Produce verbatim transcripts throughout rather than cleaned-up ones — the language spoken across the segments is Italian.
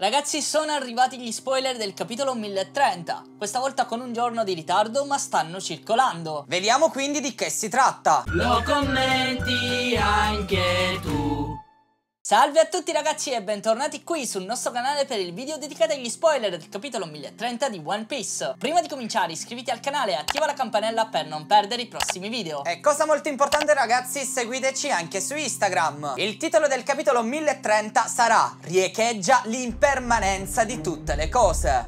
Ragazzi, sono arrivati gli spoiler del capitolo mille e trenta, questa volta con un giorno di ritardo, ma stanno circolando. Vediamo quindi di che si tratta. Lo commenti anche tu. Salve a tutti ragazzi e bentornati qui sul nostro canale per il video dedicato agli spoiler del capitolo mille e trenta di One Piece. Prima di cominciare iscriviti al canale e attiva la campanella per non perdere i prossimi video. E cosa molto importante ragazzi, seguiteci anche su Instagram. Il titolo del capitolo mille e trenta sarà Riecheggia l'impermanenza di tutte le cose.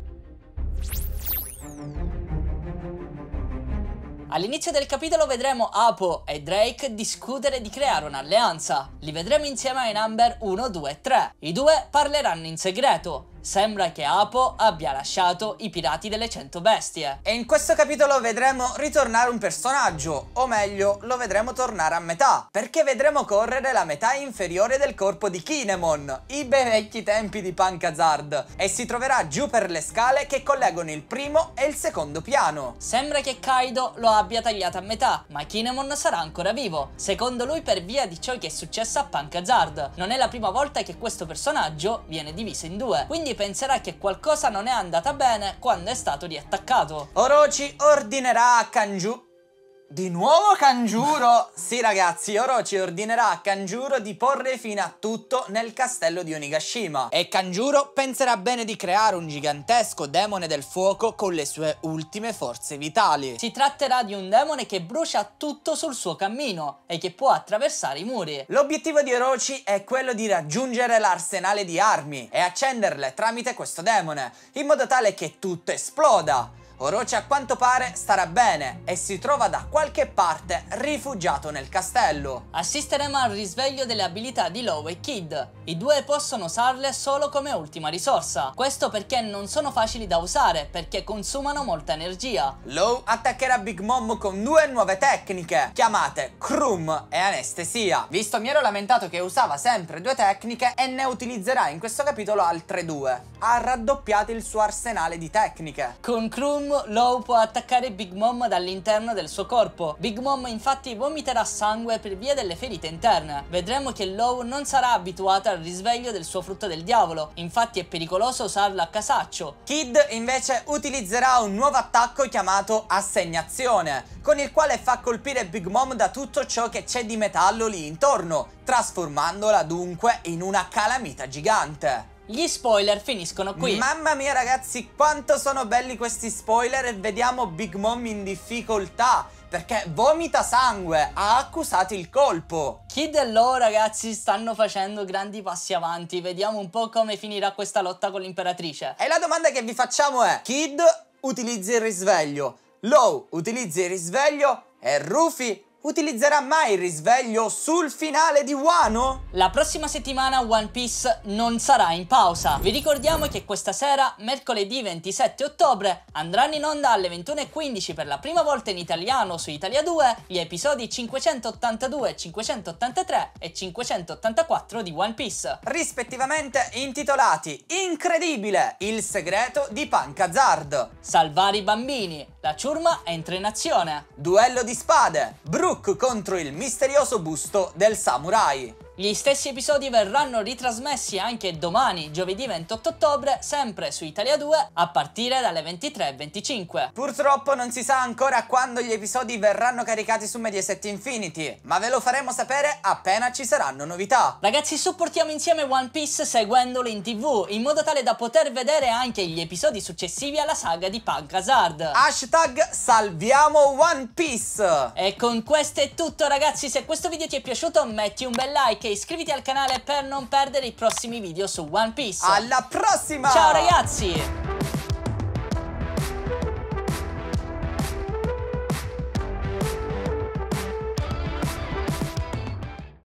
All'inizio del capitolo vedremo Apo e Drake discutere di creare un'alleanza. Li vedremo insieme ai number uno, due e tre. I due parleranno in segreto. Sembra che Apo abbia lasciato i pirati delle cento bestie. E in questo capitolo vedremo ritornare un personaggio, o meglio, lo vedremo tornare a metà, perché vedremo correre la metà inferiore del corpo di Kinemon, i bei vecchi tempi di Punk Hazard, e si troverà giù per le scale che collegano il primo e il secondo piano. Sembra che Kaido lo abbia tagliato a metà, ma Kinemon sarà ancora vivo, secondo lui per via di ciò che è successo a Punk Hazard. Non è la prima volta che questo personaggio viene diviso in due, quindi penserà che qualcosa non è andata bene quando è stato riattaccato. Orochi ordinerà a Kanju... Di nuovo Kanjuro? Sì ragazzi, Orochi ordinerà a Kanjuro di porre fine a tutto nel castello di Onigashima. E Kanjuro penserà bene di creare un gigantesco demone del fuoco con le sue ultime forze vitali. Si tratterà di un demone che brucia tutto sul suo cammino e che può attraversare i muri. L'obiettivo di Orochi è quello di raggiungere l'arsenale di armi e accenderle tramite questo demone, in modo tale che tutto esploda. Orochi a quanto pare starà bene e si trova da qualche parte rifugiato nel castello. Assisteremo al risveglio delle abilità di Law e Kid. I due possono usarle solo come ultima risorsa. Questo perché non sono facili da usare, perché consumano molta energia. Law attaccherà Big Mom con due nuove tecniche, chiamate Crum e Anestesia. Visto mi ero lamentato che usava sempre due tecniche e ne utilizzerà in questo capitolo altre due. Ha raddoppiato il suo arsenale di tecniche. Con Crum Law può attaccare Big Mom dall'interno del suo corpo. Big Mom infatti vomiterà sangue per via delle ferite interne. Vedremo che Law non sarà abituata al risveglio del suo frutto del diavolo, infatti è pericoloso usarlo a casaccio. Kid invece utilizzerà un nuovo attacco chiamato Assegnazione, con il quale fa colpire Big Mom da tutto ciò che c'è di metallo lì intorno, trasformandola dunque in una calamita gigante. Gli spoiler finiscono qui. Mamma mia ragazzi, quanto sono belli questi spoiler, e vediamo Big Mom in difficoltà perché vomita sangue, ha accusato il colpo. Kid e Law ragazzi stanno facendo grandi passi avanti, vediamo un po' come finirà questa lotta con l'imperatrice. E la domanda che vi facciamo è: Kid utilizza il risveglio, Law utilizza il risveglio e Rufy utilizzerà mai il risveglio sul finale di Wano? La prossima settimana One Piece non sarà in pausa. Vi ricordiamo che questa sera, mercoledì ventisette ottobre, andranno in onda alle ventuno e quindici per la prima volta in italiano su Italia due gli episodi cinquecentottantadue, cinquecentottantatré e cinquecentottantaquattro di One Piece, rispettivamente intitolati Incredibile, il segreto di Punk Hazard, Salvare i bambini, la ciurma entra in azione, Duello di spade, Brook contro il misterioso busto del samurai. Gli stessi episodi verranno ritrasmessi anche domani, giovedì ventotto ottobre, sempre su Italia due, a partire dalle ventitré e venticinque. Purtroppo non si sa ancora quando gli episodi verranno caricati su Mediaset Infinity, ma ve lo faremo sapere appena ci saranno novità. Ragazzi, supportiamo insieme One Piece seguendolo in tv, in modo tale da poter vedere anche gli episodi successivi alla saga di Punk Hazard. Hashtag salviamo One Piece! E con questo è tutto ragazzi, se questo video ti è piaciuto metti un bel like e iscriviti al canale per non perdere i prossimi video su One Piece. Alla prossima! Ciao ragazzi!